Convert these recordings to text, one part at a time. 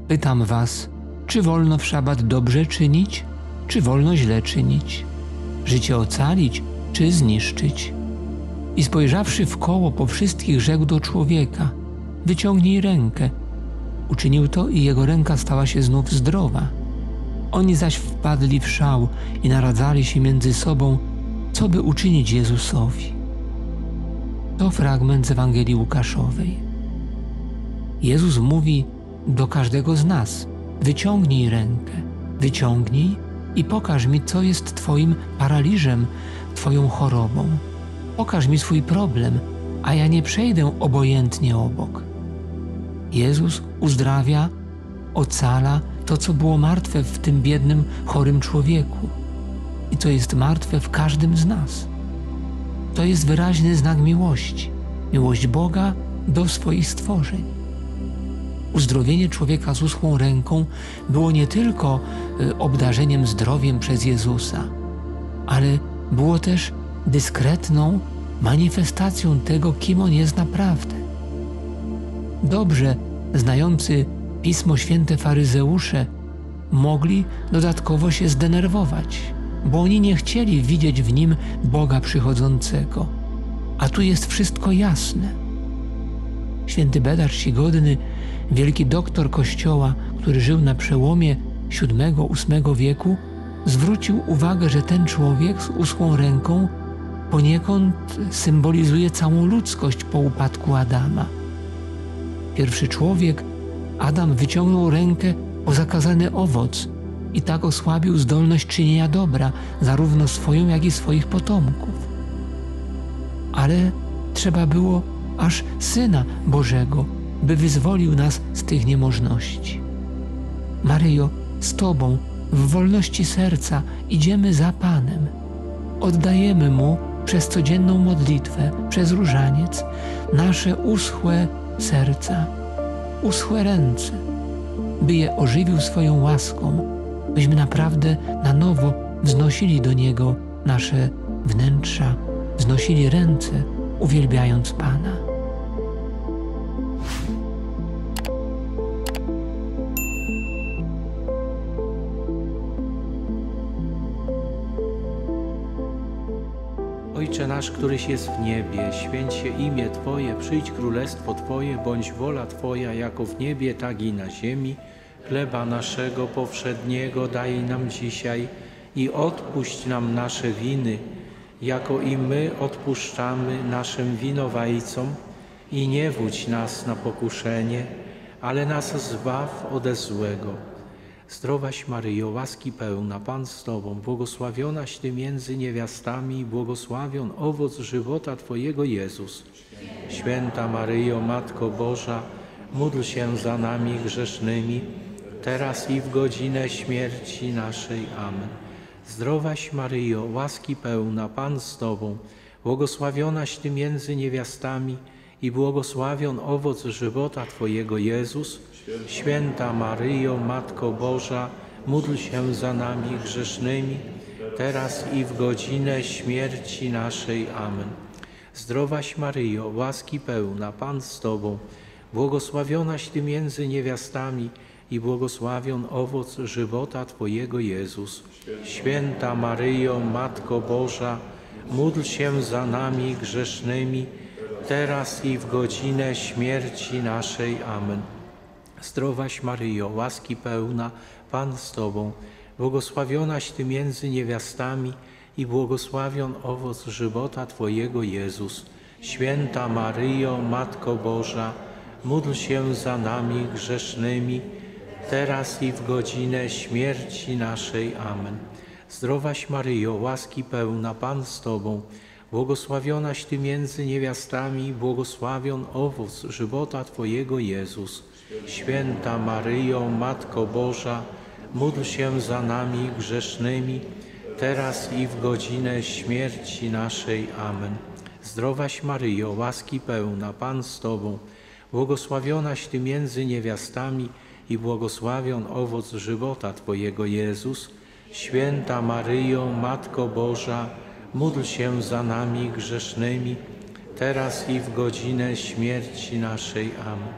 Pytam was, czy wolno w szabat dobrze czynić, czy wolno źle czynić? Życie ocalić, czy zniszczyć? I spojrzawszy wkoło po wszystkich, rzekł do człowieka: wyciągnij rękę. Uczynił to i jego ręka stała się znów zdrowa. Oni zaś wpadli w szał i naradzali się między sobą, co by uczynić Jezusowi. To fragment z Ewangelii Łukaszowej. Jezus mówi do każdego z nas: wyciągnij rękę, wyciągnij i pokaż mi, co jest twoim paraliżem, twoją chorobą. Pokaż mi swój problem, a ja nie przejdę obojętnie obok. Jezus uzdrawia, ocala to, co było martwe w tym biednym, chorym człowieku i co jest martwe w każdym z nas. To jest wyraźny znak miłości, miłość Boga do swoich stworzeń. Uzdrowienie człowieka z uschłą ręką było nie tylko obdarzeniem zdrowiem przez Jezusa, ale było też dyskretną manifestacją tego, kim On jest naprawdę. Dobrze znający Pismo Święte faryzeusze mogli dodatkowo się zdenerwować, bo oni nie chcieli widzieć w Nim Boga przychodzącego. A tu jest wszystko jasne. Święty Bedar Czcigodny, wielki doktor Kościoła, który żył na przełomie VII-VIII wieku, zwrócił uwagę, że ten człowiek z uschłą ręką poniekąd symbolizuje całą ludzkość po upadku Adama. Pierwszy człowiek, Adam, wyciągnął rękę po zakazany owoc i tak osłabił zdolność czynienia dobra, zarówno swoją, jak i swoich potomków. Ale trzeba było aż Syna Bożego, by wyzwolił nas z tych niemożności. Maryjo, z Tobą, w wolności serca idziemy za Panem. Oddajemy Mu przez codzienną modlitwę, przez różaniec, nasze uschłe serca, uschłe ręce, by je ożywił swoją łaską, byśmy naprawdę na nowo wznosili do Niego nasze wnętrza, wznosili ręce, uwielbiając Pana. Ojcze nasz, któryś jest w niebie, święć się imię Twoje, przyjdź królestwo Twoje, bądź wola Twoja, jako w niebie, tak i na ziemi. Chleba naszego powszedniego daj nam dzisiaj i odpuść nam nasze winy, jako i my odpuszczamy naszym winowajcom. I nie wódź nas na pokuszenie, ale nas zbaw ode złego. Zdrowaś Maryjo, łaski pełna, Pan z Tobą, błogosławionaś Ty między niewiastami i błogosławion owoc żywota Twojego Jezus. Święta Maryjo, Matko Boża, módl się za nami grzesznymi, teraz i w godzinę śmierci naszej. Amen. Zdrowaś Maryjo, łaski pełna, Pan z Tobą, błogosławionaś Ty między niewiastami i błogosławion owoc żywota Twojego Jezus. Święta Maryjo, Matko Boża, módl się za nami grzesznymi, teraz i w godzinę śmierci naszej. Amen. Zdrowaś Maryjo, łaski pełna, Pan z Tobą, błogosławionaś Ty między niewiastami i błogosławion owoc żywota Twojego Jezus. Święta Maryjo, Matko Boża, módl się za nami grzesznymi, teraz i w godzinę śmierci naszej. Amen. Zdrowaś Maryjo, łaski pełna, Pan z Tobą, błogosławionaś Ty między niewiastami i błogosławion owoc żywota Twojego Jezus. Święta Maryjo, Matko Boża, módl się za nami grzesznymi, teraz i w godzinę śmierci naszej. Amen. Zdrowaś Maryjo, łaski pełna, Pan z Tobą, błogosławionaś Ty między niewiastami i błogosławion owoc żywota Twojego Jezus. Święta Maryjo, Matko Boża, módl się za nami grzesznymi, teraz i w godzinę śmierci naszej. Amen. Zdrowaś Maryjo, łaski pełna, Pan z Tobą, błogosławionaś Ty między niewiastami i błogosławion owoc żywota Twojego Jezus. Święta Maryjo, Matko Boża, módl się za nami grzesznymi, teraz i w godzinę śmierci naszej. Amen.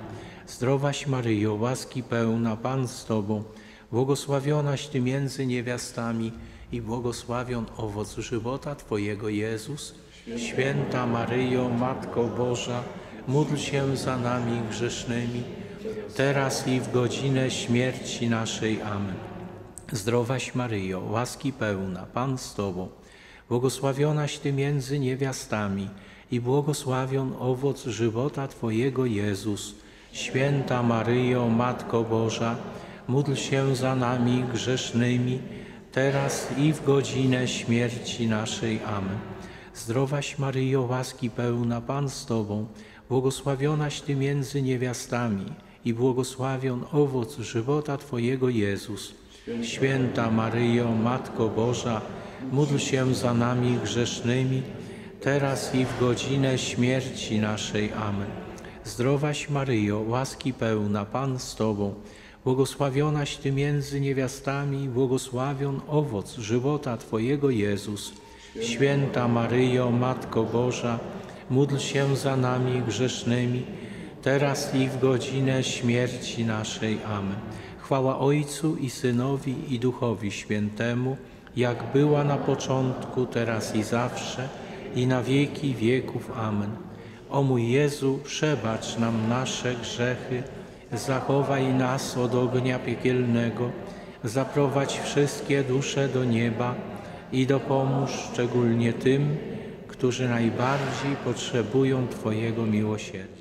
Zdrowaś Maryjo, łaski pełna, Pan z Tobą, błogosławionaś Ty między niewiastami i błogosławion owoc żywota Twojego Jezus. Święta Maryjo, Matko Boża, módl się za nami grzesznymi, teraz i w godzinę śmierci naszej. Amen. Zdrowaś Maryjo, łaski pełna, Pan z Tobą, błogosławionaś Ty między niewiastami i błogosławion owoc żywota Twojego Jezus. Święta Maryjo, Matko Boża, módl się za nami grzesznymi, teraz i w godzinę śmierci naszej. Amen. Zdrowaś Maryjo, łaski pełna, Pan z Tobą, błogosławionaś Ty między niewiastami i błogosławion owoc żywota Twojego Jezus. Święta Maryjo, Matko Boża, módl się za nami grzesznymi, teraz i w godzinę śmierci naszej. Amen. Zdrowaś Maryjo, łaski pełna, Pan z Tobą, błogosławionaś Ty między niewiastami i błogosławion owoc żywota Twojego Jezus. Święta Maryjo, Matko Boża, módl się za nami grzesznymi, teraz i w godzinę śmierci naszej. Amen. Chwała Ojcu i Synowi i Duchowi Świętemu, jak była na początku, teraz i zawsze, i na wieki wieków. Amen. O mój Jezu, przebacz nam nasze grzechy, zachowaj nas od ognia piekielnego, zaprowadź wszystkie dusze do nieba i dopomóż szczególnie tym, którzy najbardziej potrzebują Twojego miłosierdzia.